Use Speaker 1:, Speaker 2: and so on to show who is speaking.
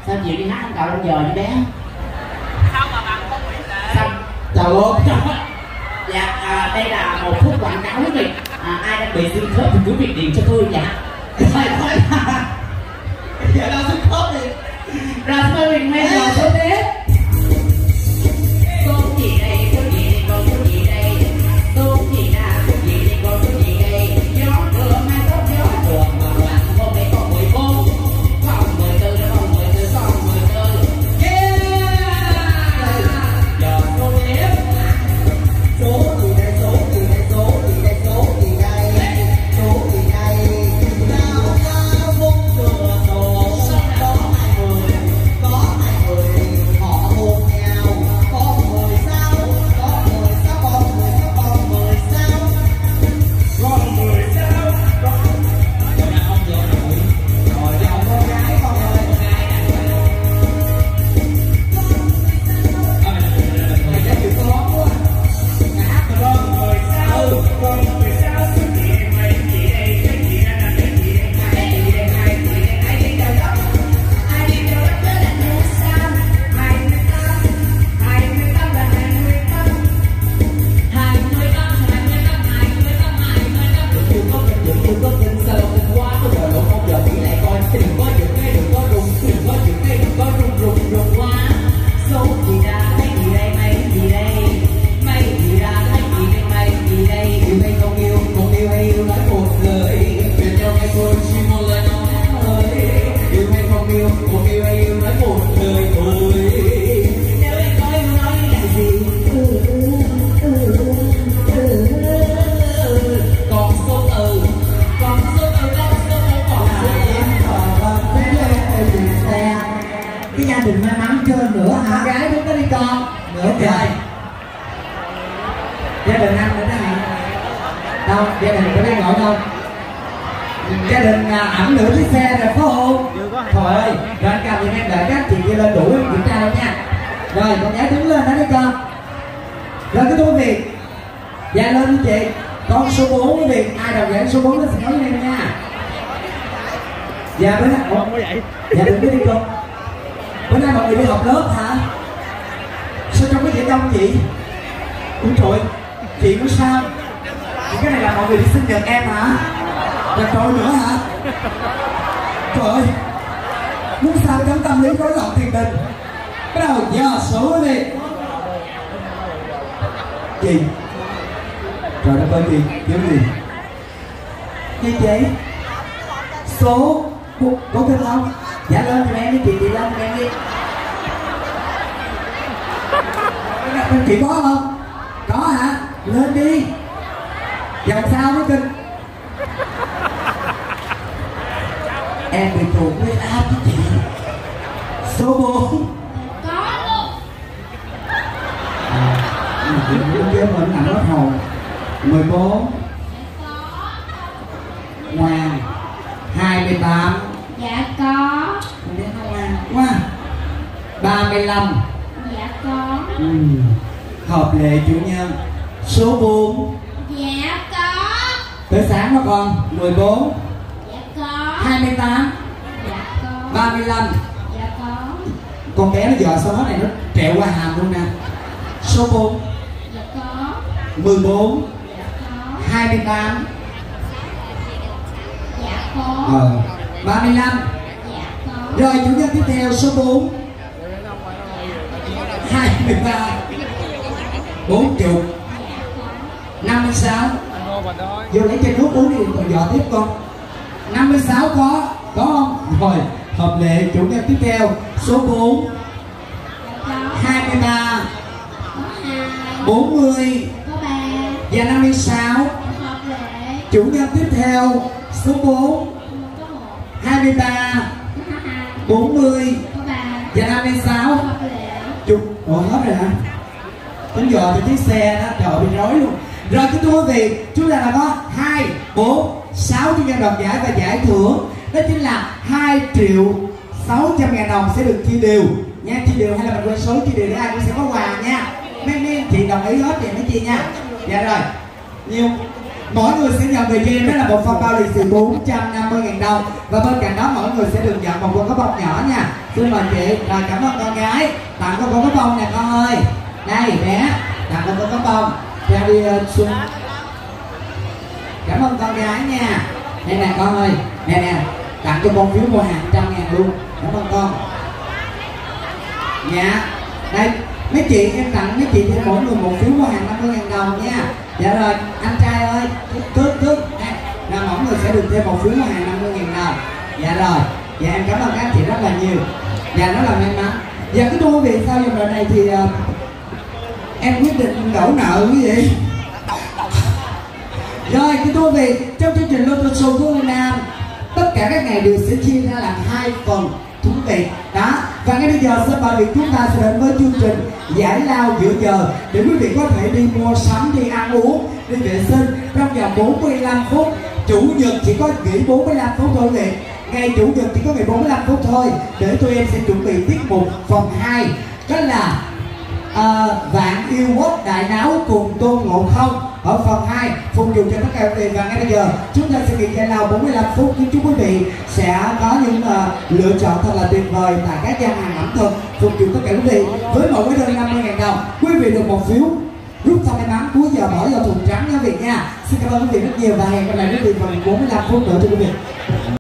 Speaker 1: Sao chịu đi hát không cào trong giờ như bé?
Speaker 2: Sao mà bạn không bị lệ?
Speaker 1: Sao? Chào luôn. Dạ, đây là một phút quảng cáo quý vị. Ai đang bị xương khớp thì cứ việc điện cho tôi dạ. Thôi thôi. Giờ đâu xương khớp đi. Rồi thôi mình ngay vào số tiếp. Cô gì đây, cô gì đây, cô gì đây. Cô gì nào, cô gì đây, cô gì đây. Gió đường hay có gió đường mà bạn không thấy có 14. Không 14, không 14, không 14. Yeah. Giờ số tiếp. Số gì đây, số gì đây, số gì đây, số gì đây. Số gì đây. Nào ra vung cửa sổ. Có hai người họ hôn nhau. Có 10 sao, có 10 sao, có 10 sao, có 10 sao. Có 10 sao, có. Rồi ra không được rồi. Rồi ra không có gái con ơi. Mày chắc chịu khó quá. Ngã con 10 sao, con 10 sao. Cái gì mày gì đây, cái gì đây là cái gì đây, hai gì đây, hai gì đây, ai đi đâu đó. Ai đi đâu đó tới là nước sao. 28, 28 là 28. 28, 28, 28, 28. Đừng có tin sao đâu tin quá. Có giờ lộ không giờ nghĩ lại coi. Đừng có dựng cái, đừng có rung, đừng có dựng cái, đừng có rung quá. Số gì ra, mấy gì đây, mấy gì đây. Mấy gì ra, mấy gì đây, mấy gì đây. Yêu hay không yêu hay yêu nói một lời. Về nhau hay thôi, chỉ một lời nói. Yêu hay không yêu hay yêu nói một lời thôi. Nếu em nói là gì? Còn số từ, còn số từ, còn số từ, còn số từ.
Speaker 3: Cái gia đình may mắn chơi nữa hả?
Speaker 1: Gái đứng đó đi con.
Speaker 3: Nữa trời. Gia đình anh nữa đó hả? Đâu, gia đình có đang gọi đâu? Gia đình ẩm nửa chiếc xe rồi phải không? Trời ơi, rồi anh cầm thì em đợi các chị kia lên đuổi kiểm tra đâu nha. Rồi con gái đứng lên đó đi con. Rồi cái túi Việt. Dạ lên đi chị. Con số 4 quý vị, ai đầu giải số 4 nó sẽ nói với em nha. Dạ bữa nay không có vậy. Dạ đừng có đi con. Bữa nay mọi người đi học lớp hả? Sao trong cái dễ đông chị? Ủa trời, chị có sao? Cái này là mọi người đi sinh nhật em hả? Rồi trời nữa hả? Trời ơi, muốn sao trong tâm lý rối loạn thiền định. Bắt đầu giờ số đi. Chị. Trời đất ơi chị, kiếm gì? Chị số có tin không? Dạ lên cho em đi chị lên cho em đi. Chị có không? Có hả? Lên đi. Dòng sao mới kinh. Em bị tụt huyết áp với chị. Số 4.
Speaker 4: Có luôn.
Speaker 3: Chứ mình nằm hết hồn. 14. Ngoan. 28.
Speaker 4: Dạ có.
Speaker 3: Ngoan quá. 35.
Speaker 4: Dạ có.
Speaker 3: Hợp lệ chủ nhân. Số 4.
Speaker 4: Dạ có.
Speaker 3: Tới sáng đó con. 14.
Speaker 4: Dạ có.
Speaker 3: 28.
Speaker 4: Dạ có.
Speaker 3: 35.
Speaker 4: Dạ có.
Speaker 3: Con bé nó giờ sau đó này nó trẹo qua hàm luôn nè. Số 4.
Speaker 4: Dạ có.
Speaker 3: 14.
Speaker 4: Dạ có.
Speaker 3: 28.
Speaker 4: Dạ có.
Speaker 3: 35.
Speaker 4: Dạ có.
Speaker 3: Rồi chủ nhân tiếp theo số 4. 23. 40. 56. Vô lấy chai nước uống đi còn dò tiếp con. 56 có không? Rồi hợp lệ chủ nhân tiếp theo số 4. 23. 40. Và 56. Chủ nhân tiếp theo số 4. 23. 40. Và 56. Ủa hết rồi hả? Đến giờ thì chiếc xe đó trời bị rối luôn. Rồi kính thưa quý vị, chúng ta là có 2, 4, 6 chuyên gia đoạt giải và giải thưởng. Đó chính là 2.600.000 đồng sẽ được chia đều nha. Chia đều hay là mình quay số chia đều để ai cũng sẽ có quà nha. Mấy chị đồng ý hết thì mấy chị nha. Dạ rồi. Nhiêu? Mỗi người sẽ nhận về cho em đó là một phong bao lì xì 450.000 đồng. Và bên cạnh đó mỗi người sẽ được nhận một con cá bông nhỏ nha. Xin mời chị. Rồi cảm ơn con gái. Tặng con cá bông nè con ơi. Đây bé, tặng con cá bông. Theo đi Xuân. Cảm ơn con gái nha. Đây nè con ơi. Nè, tặng cho con phiếu mua hàng 100.000 luôn. Cảm ơn con. Dạ. Đây, mấy chị em tặng mấy chị thêm mỗi người một phiếu mua hàng 50.000 đồng nha. Dạ rồi, anh trai ơi, cứ là mỗi người sẽ được thêm một phiếu mua hàng 50.000 đồng. Dạ rồi, dạ em cảm ơn các anh chị rất là nhiều. Dạ rất là may mắn. Dạ cái thưa quý vị, sau dòng đoạn này thì em quyết định đổ nợ quý vị. Rồi cái thưa quý vị, trong chương trình Lotto Show của Việt Nam, tất cả các ngày đều sẽ chia ra làm 2 phần thú vị đó. Và ngay bây giờ xin mời chúng ta sẽ đến với chương trình giải lao giữa giờ để quý vị có thể đi mua sắm, đi ăn uống, đi vệ sinh trong vòng 45 phút. Chủ nhật chỉ có nghỉ 45 phút thôi quý vị. Ngày chủ nhật chỉ có nghỉ 45 phút thôi để tụi em sẽ chuẩn bị tiết mục phần 2, đó là Vạn Yêu Quốc Đại Náo cùng Tôn Ngộ Không ở phần 2 phục vụ cho tất cả quý vị. Và ngay bây giờ chúng ta sẽ nghỉ giải lao 45 phút. Nhưng chúc quý vị sẽ có những lựa chọn thật là tuyệt vời tại các gian hàng ẩm thực phục vụ tất cả quý vị. Với mỗi đơn 50.000 đồng, quý vị được một phiếu rút thăm may mắn cuối giờ bỏ vào thùng trắng nha quý vị nha. Xin cảm ơn quý vị rất nhiều và hẹn gặp lại quý vị vào 45 phút nữa thưa quý vị.